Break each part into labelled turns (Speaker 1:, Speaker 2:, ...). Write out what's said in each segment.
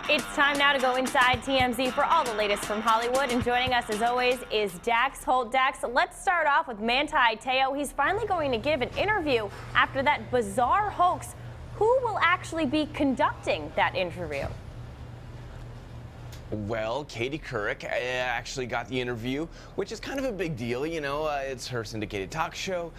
Speaker 1: It's time now to go inside TMZ for all the latest from Hollywood. And joining us, as always, is Dax Holt. Dax, let's start off with Manti Te'o. He's finally going to give an interview after that bizarre hoax. Who will actually be conducting that interview?
Speaker 2: Well, Katie Couric actually got the interview, which is kind of a big deal. You know, it's her syndicated talk show,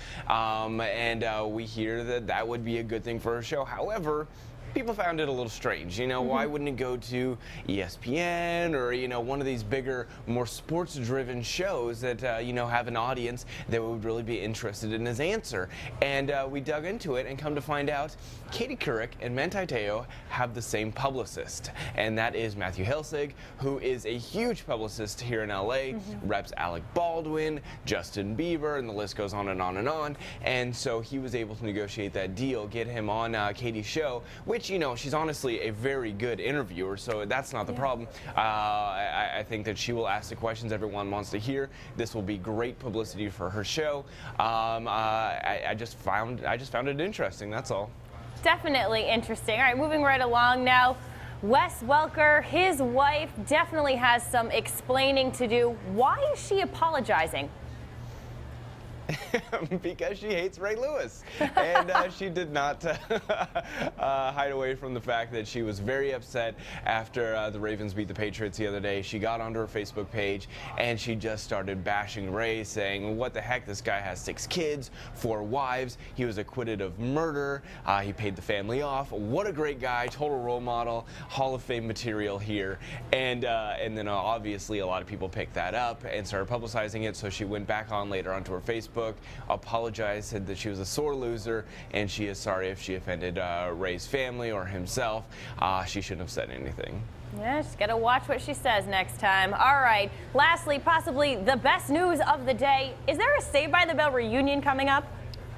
Speaker 2: and we hear that that would be a good thing for her show. However, people found it a little strange. You know, why wouldn't it go to ESPN or, you know, one of these bigger, more sports-driven shows that, you know, have an audience that would really be interested in his answer? And we dug into it and come to find out Katie Couric and Manti Te'o have the same publicist, and that is Matthew Hilsig, who is a huge publicist here in LA, reps Alec Baldwin, Justin Bieber, and the list goes on and on and on. And so he was able to negotiate that deal, get him on Katie's show, which, you know, she's honestly a very good interviewer, so that's not the problem. I think that she will ask the questions everyone wants to hear. This will be great publicity for her show. I just found it interesting, that's all.
Speaker 1: Definitely interesting. All right, moving right along now. Wes Welker, his wife, definitely has some explaining to do. Why is she apologizing?
Speaker 2: Because she hates Ray Lewis, and she did not hide away from the fact that she was very upset after the Ravens beat the Patriots the other day. She got onto her Facebook page and she just started bashing Ray, saying, what the heck, this guy has 6 kids, 4 wives, he was acquitted of murder, he paid the family off, what a great guy, total role model, Hall of Fame material here. And then obviously a lot of people picked that up and started publicizing it, so she went back on later onto her Facebook, apologized, said that she was a sore loser, and she is sorry if she offended Ray's family or himself. She shouldn't have said anything.
Speaker 1: Yeah, just gotta watch what she says next time. All right, lastly, possibly the best news of the day. Is there a Saved by the Bell reunion coming up?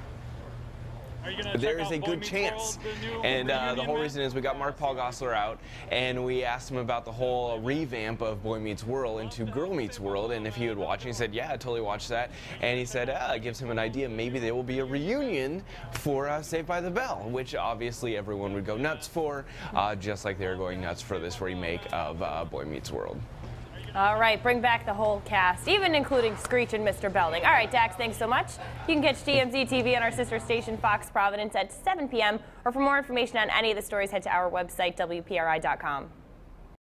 Speaker 2: There is a good chance, and the whole reason is we got Mark Paul Gosselaar out, and we asked him about the whole revamp of Boy Meets World into Girl Meets World, and if he would watch, and he said, yeah, I totally watched that, and he said, it gives him an idea, maybe there will be a reunion for Saved by the Bell, which obviously everyone would go nuts for, just like they were going nuts for this remake of Boy Meets World.
Speaker 1: All right, bring back the whole cast, even including Screech and Mr. Belding. All right, Dax, thanks so much. You can catch TMZ TV on our sister station, Fox Providence, at 7 p.m. Or for more information on any of the stories, head to our website, WPRI.com.